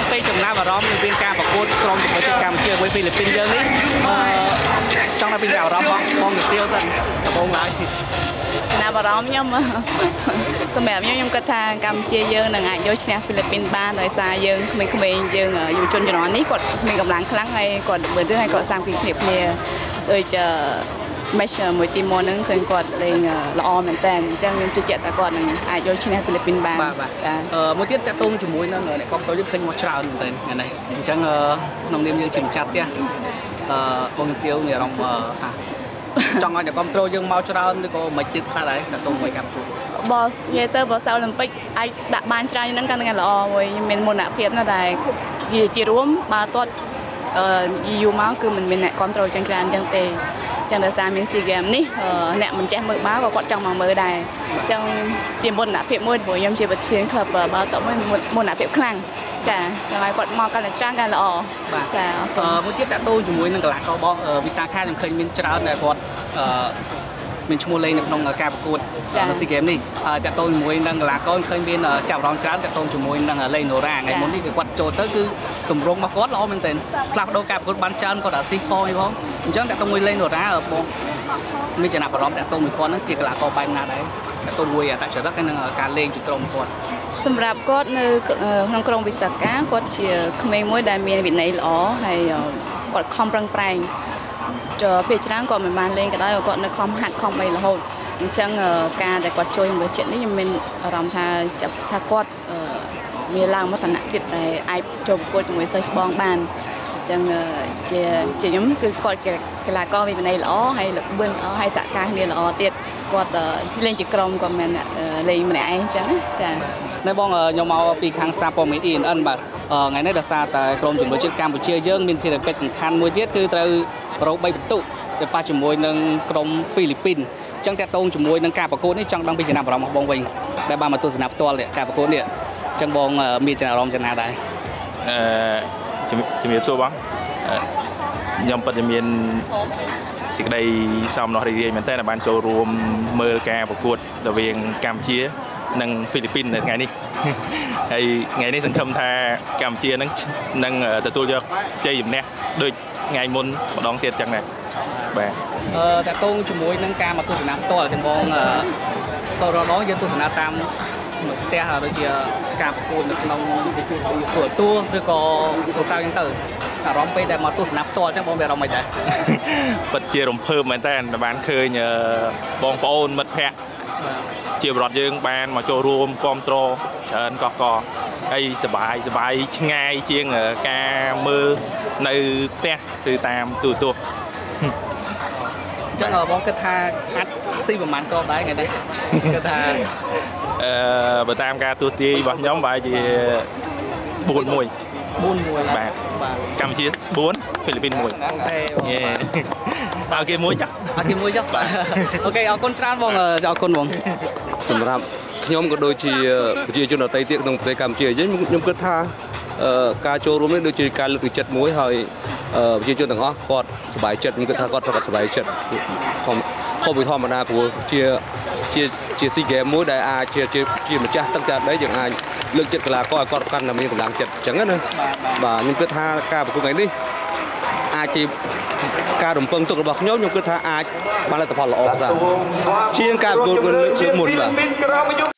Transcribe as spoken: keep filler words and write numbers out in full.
ពេលចំណាប់អារម្មណ៍នឹងការប្រកួតក្រុមជាមួយកម្ពុជាមួយហ្វីលីពីនយើងនេះចង់ថាពីអារម្មណ៍បងទៅទៀវសិនដំបូងឡើយចំណាប់អារម្មណ៍ខ្ញុំសម្រាប់ខ្ញុំខ្ញុំគិតថាកម្ពុជាយើងនឹងអាចយកឈ្នះហ្វីលីពីនបានដោយសារយើងក្មេងៗយើងយុវជនជំនាន់នេះគាត់មានកម្លាំងខ្លាំងហើយគាត់មើលរឿងហើយគាត់សាមគ្គីគ្នាគ្នាដូច match មួយទីមួយហ្នឹងឃើញគាត់លេងល្អមែនតើអញ្ចឹងខ្ញុំជឿជាក់ថាគាត់នឹងអាចយកឈ្នះហ្វីលីពីនបានចាអឺមួយទៀតតាក់ទងជាមួយនឹងអ្នកគ្រប់គ្រងយើងឃើញមកច្រើនមែនតើថ្ងៃនេះអញ្ចឹងក្នុងនាមយើងជាម្ចាស់ផ្ទះអឺបងទៀវមានអារម្មណ៍ថាចង់ឲ្យអ្នកគ្រប់គ្រងយើងមកច្រើនឬក៏មិនទៀតខ្លះដែរតាក់ទងមួយកម្មវិធីបោះនិយាយទៅបើសិនអូឡ িম্প ិកអាចដាក់បានច្រើនហ្នឹងកាន់តែល្អមួយមានមោទនភាពណាស់តែជារួមបើទាត់អឺយូរមកគឺមិនមានអ្នកគ្រប់គ្រងចឹងច្រើនចឹងទេចឹងដោយសារមាន SEA Games នេះអ្នកមិនចេះមើលបាល់ក៏គាត់ចង់មកមើលដែរអញ្ចឹងជាមោទនភាពមួយព្រោះខ្ញុំជាប្រធានក្លឹបបាល់ទាត់មួយមោទនភាពខ្លាំងចាចង់ឲ្យគាត់មកកាន់តែច្រើនកាន់ល្អចាអឺមួយទៀតតាក់ទងជាមួយនឹងកីឡាករបងវិសាខាខ្ញុំឃើញមានច្រើនដែលគាត់អឺមានឈ្មោះលេងនៅក្នុងការប្រកួតនៅ SEA Games នេះតាក់ទងជាមួយនឹងកីឡាករឃើញមានចាប់អារម្មណ៍ច្រើនតាក់ទងជាមួយនឹងលេងណូរ៉ាថ្ងៃមុននេះគឺគាត់ចូលទៅគឺទម្រង់របស់គាត់ល្អមែនទែនផ្លាស់ប្ដូរការប្រកួតបានច្រើនគាត់អាស៊ីផងអីផងអញ្ចឹងតាក់ទងមួយលេងណូរ៉ាបងមានចំណាប់អារម្មណ៍តាក់ទងមួយគាត់ហ្នឹងជាកីឡាករបែបណាដែរតាក់ទងមួយអត្តចរិតហើយនឹងការលេងជាក្រុមគាត់សម្រាប់គាត់នៅក្នុងក្រុមវិសាខាគាត់ជាក្មេងមួយដែលមានវិន័យល្អហើយគាត់ខំប្រឹងប្រែងពេលច្រើនគាត់មិនបានលេងក៏ដោយគាត់នៅខំហាត់ខំអីរហូតអញ្ចឹងការដែលគាត់ជួយមើលចិត្តនេះខ្ញុំមានអារម្មណ៍ថាចាប់ថាគាត់មានឡើងមកឋានៈទៀតដែលអាចចូលប្រកួតជាមួយសិស្សច្បងបានអញ្ចឹងជាជាខ្ញុំគឺគាត់ជាកីឡាករមានវិន័យល្អហើយល្បឿនល្អហើយសហការគ្នាល្អទៀតគាត់លេងជាក្រុមគាត់មិនលេងម្នាក់ឯងអញ្ចឹងចាណែបងខ្ញុំមកពីខាងសារព័ត៌មាន អ៊ី អេន អិន បាទថ្ងៃនេះដោយសារតែក្រុមជំនួយជាតិកម្ពុជាយើងមានភារកិច្ចសំខាន់មួយទៀតគឺត្រូវរកបីពិន្ទុទៅប៉ះជាមួយនឹងក្រុមហ្វីលីពីនអញ្ចឹងតាក់ទងជាមួយនឹងការប្រកួតនេះចង់ដឹងពីចំណាប់អារម្មណ៍របស់បងវិញដែលបានមកទស្សនាផ្ទាល់ការប្រកួតនេះអញ្ចឹងបងមានចំណាប់អារម្មណ៍ចំណាដែរអឺជំរាបសួរបងខ្ញុំពិតជាមានសេចក្តីសំណោះរីករាយមែនទែនដែលបានចូលរួមមើលការប្រកួតរវាងកម្ពុជានិងហ្វីលីពីននៅថ្ងៃនេះហើយថ្ងៃនេះសង្ឃឹមថាកម្ពុជានឹងនឹងទទួលយកជ័យជំនះដូចថ្ងៃមុនម្ដងទៀតចឹងដែរបាទអឺតាក់ទងជាមួយនឹងការមកទស្សនាផ្ទាល់ចឹងបងអឺតរដល់យើងទស្សនាតាមផ្ទះដូចជាការប្រកួតនៅក្នុងទូរទស្សន៍ឬក៏ទូរស័ព្ទចឹងទៅអារម្មណ៍ពេលដែលមកទស្សនាផ្ទាល់ចឹងបងមានអារម្មណ៍មិនដែរពិតជារំភើបមែនតើបានឃើញបងប្អូនមិត្តភ័ក្តិជាបរិបទយើងបានមកចូលរួមគាំទ្រច្រើនកកកហើយសប្បាយសប្បាយឆ្ងាយជាងការមើលនៅផ្ទះឬតាមទូរទស្សន៍អញ្ចឹងបងគិតថាអាចស៊ីប្រហែលក៏ដែរថ្ងៃនេះគិតថាអឺបើតាមការទស្សន៍ទាយរបស់ខ្ញុំបែរជាបួនមួយបួនមួយបាទកម្ពុជាបួនហ្វីលីពីនមួយយេបើគេមួយចាអត់គេមួយចាបាទអូខេអរគុណច្រើនបងអរគុណបងសម្រាប់ខ្ញុំក៏ដូចជាប្រជាជនដទៃទៀតក្នុងប្រទេសកម្ពុជាយើងខ្ញុំគិតថាការចូលរួមនេះដូចជាការលើកទឹកចិត្តមួយហើយប្រជាជនទាំងអស់គាត់សប្បាយចិត្តខ្ញុំគិតថាគាត់គាត់សប្បាយចិត្តខំខំពីធម្មតាព្រោះជាជាជា SEA Games មួយដែលអាចជាជាម្ចាស់ទឹកចាដីយើងអាចលើកចិត្តកីឡាករឲ្យគាត់កាន់តែមានកម្លាំងចិត្តអញ្ចឹងណាបាទខ្ញុំគិតថាការប្រកួតថ្ងៃនេះអាចជាការរំពឹងទុករបស់ខ្ញុំខ្ញុំគិតថាអាចបានលទ្ធផលល្អប្រសើរជាងការប្រកួតលើកមុនបាទ